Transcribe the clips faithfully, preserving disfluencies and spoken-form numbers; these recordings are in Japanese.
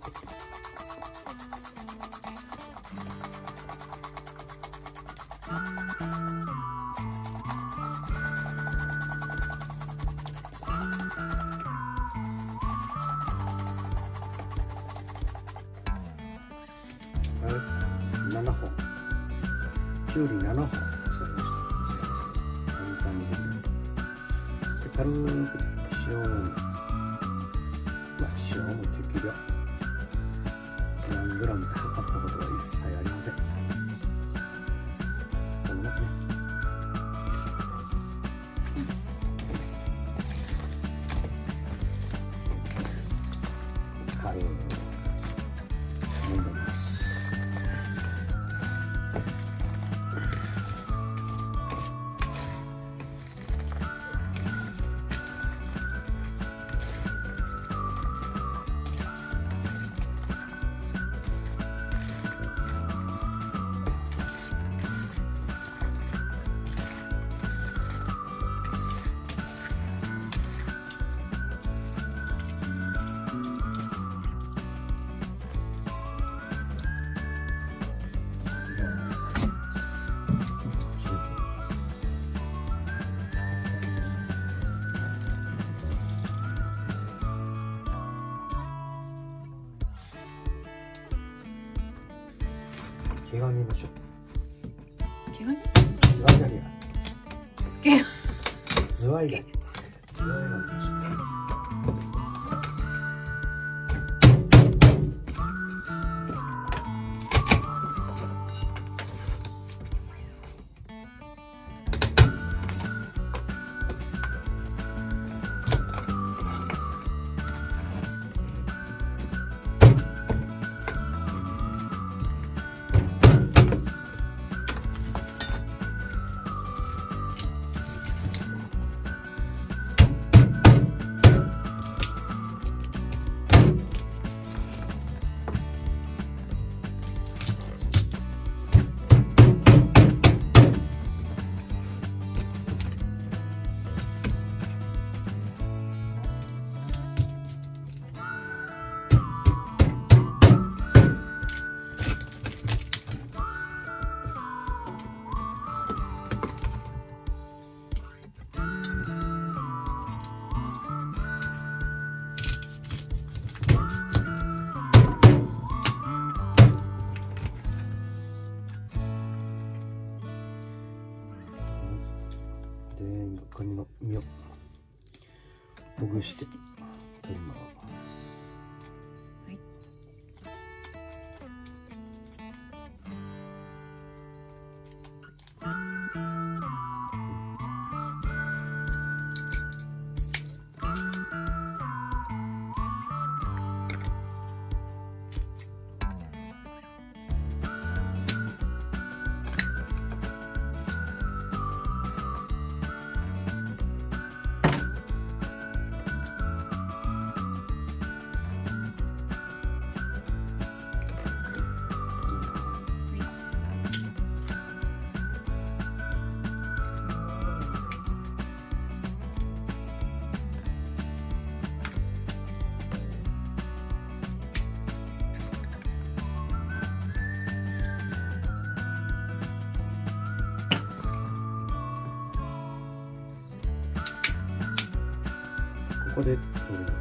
ななほん、きゅうりななほん使いました。簡単にで軽く塩を、まあ、塩も適量何グラムで測ったことは一切ありません。頼みますね。軽く揉んでます。毛ガニのちょっと。 毛ガニ？ ズワイガニや。 毛。 ズワイガニ。ズワイガニのちょっと。で、カニの身をほぐして取ります。 はい。 ここで取ります。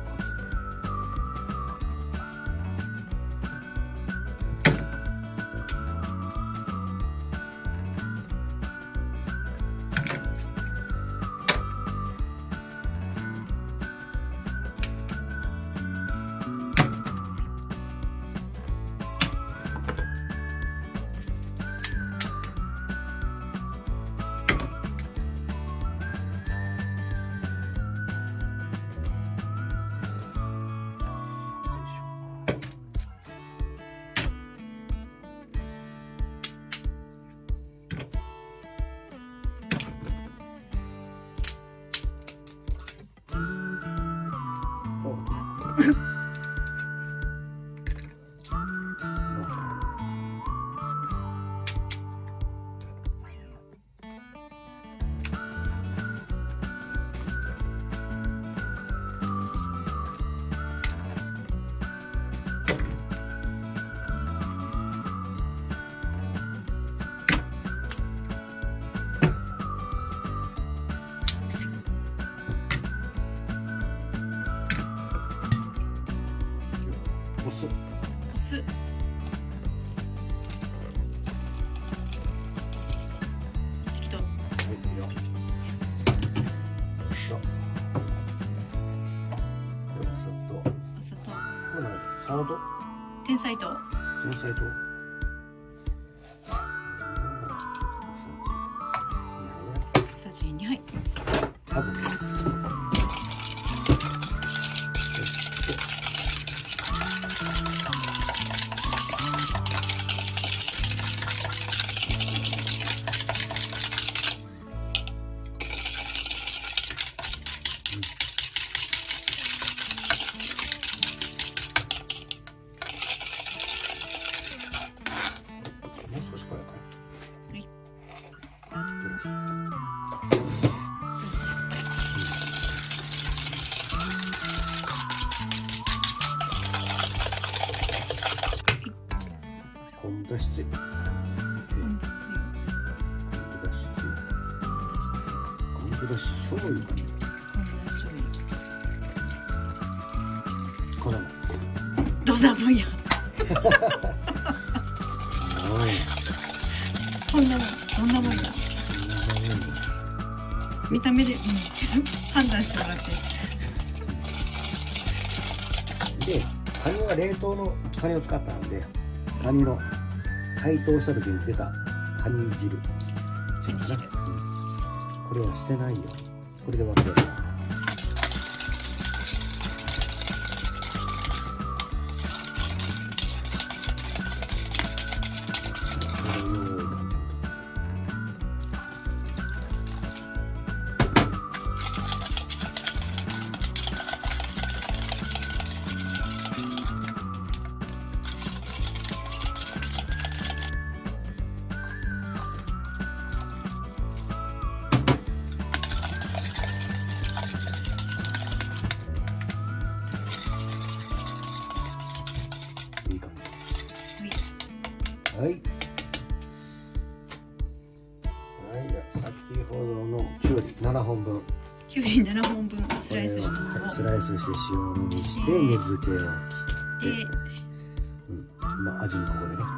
青と天才と天才と小さじにはい。 多分そしてもう少しこれかはい。 な。昆布だしつい昆布だしつい昆布だし醤油かね。粉もどんなもんや。こんなもん、どんなもんや。見た目で、うん、判断してもらって。 で、カニは冷凍のカニを使ったので、カニの解凍した時に出たカニ汁。 カニ汁。 うん、これは捨てないよ。これで分ける。いいかも。はい。はい。はい、じゃあ先ほどのきゅうりななほんぶん。 きゅうりななほんぶんスライスしたものを。 スライスして塩水にして水気を切って、 で、 うん、まあ味にここでね、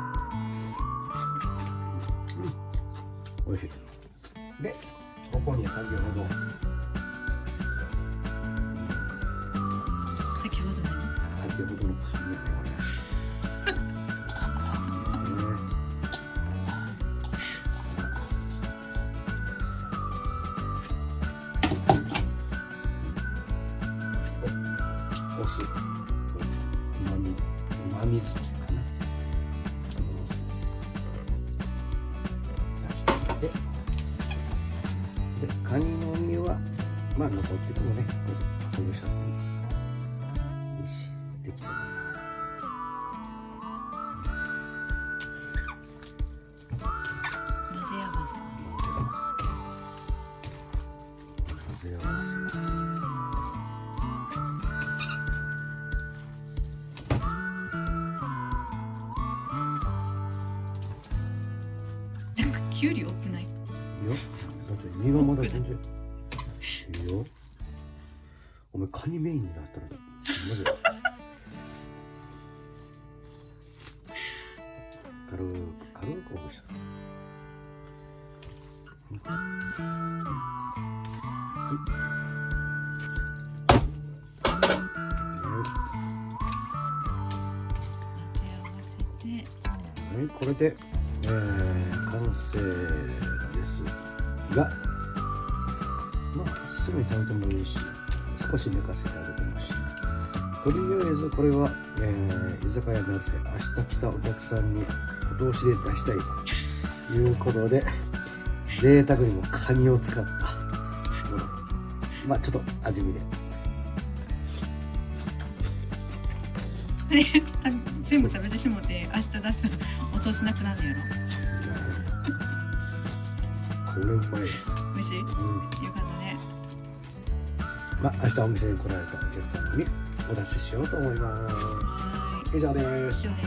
うん、美味しい。で、ここに先ほど先ほどの先ほどのカニやね、これ。お酢、うまみ、うまみ酢っていうかな。で、で、カニの身は、まあ残っててもね、これ、ほぐしちゃっていい。よし、できた。 混ぜ合わせ。 混ぜ合わせ。 きゅうり多くない？ いいよ。だって身がまだ全然いいよ。お前カニメインになったらマジで軽く軽くほぐした。はい、これで、えー、完成ですが、まあすぐに食べてもいいし、少し寝かせてあげてもいいし、とりあえずこれは、えー、居酒屋なぜ明日来たお客さんにお通しで出したいということで、贅沢にもカニを使ったもの、まあちょっと味見で。 あれ全部食べてしもて明日出すお通しなくなるんやろ。 これうまい。 美味しい、うん、よかったね。 まあ明日お店に来られたお客様にお出ししようと思います。以上です。 以上です。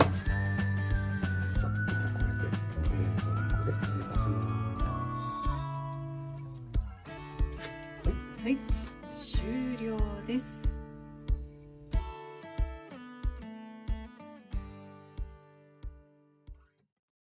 これで冷蔵庫で寝かせます。 はい。